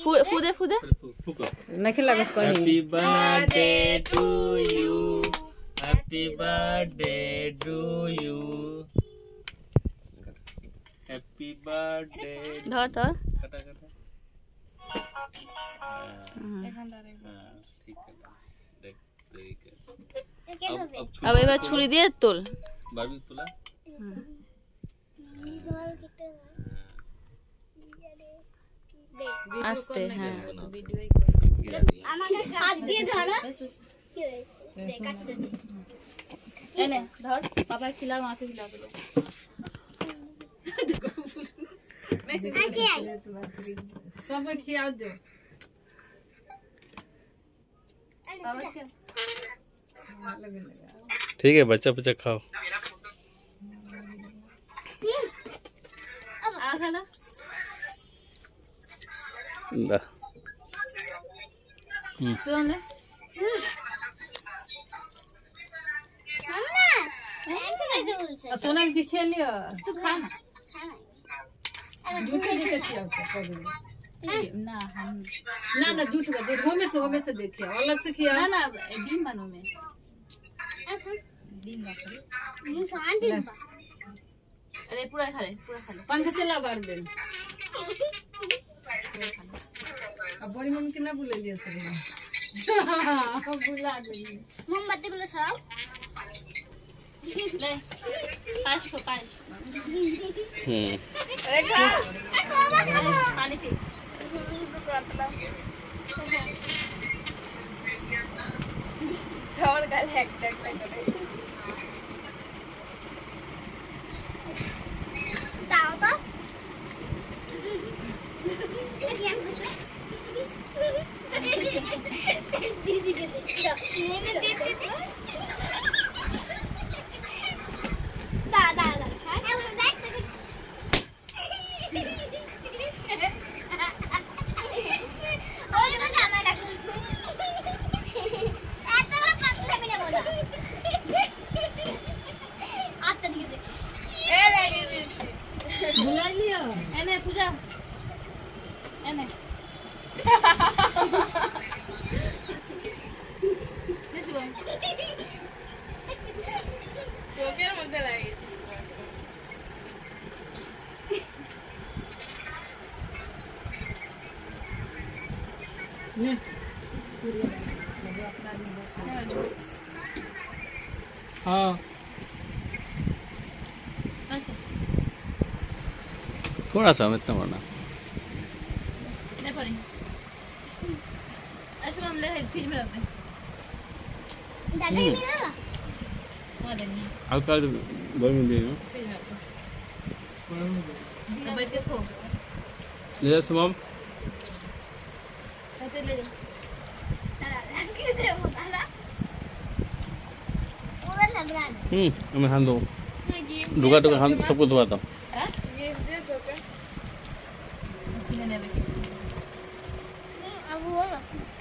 फूदे फूदे नहीं लगा कहीं। Happy birthday to you, happy birthday to you, happy birthday. धर धर कटा कटा। ठीक है देख ठीक है। अब एक बार छुरी दिए तोल बारबी तुला आस्ते हाँ हाथ দিয়ে ধরো एने धर पापा खिला माँ के खिला दो सब खिया दो। ठीक है बच्चा बच्चा खाओ। आ खाला दा सुन ले सोनम की खेलियो तू खा ना झूठ से खिया ना हम ना झूठ होमे से देखिए अलग से खिया ना ना बीम बनो में बीम अरे पूरा खा ले पंखा चला बार दे। अब बड़ी मम्मी के ना भूले लिया सर बुला दे मोमबत्ती गुलो छाओ ले पाँच को पाँच पानी पी थोड़ा गल हैक टैक ताओ तो दीदी के मैंने देखी थी दादा और तो जाना रखो ऐसा वाला पतला भी नहीं बोला आप तरीके से ए लगी बुला लिया एने पूजा एने कोकेर मध्य लगी हाँ थोड़ा सा इतना बना ले पड़ी ऐसे हम ले फ्रिज में रखते हैं दादा ही मिला वहाँ देंगे हल्का गर्मी दे फ्रिज में रखते हैं बैठ के खो ले सुमम कहते ले जाओ किधर वो दादा पूरा लग रहा है मैं हाथ दो दुका दुका हाथ सबको धोता हूँ। हाँ ये दे छोटे कितने ने अब वो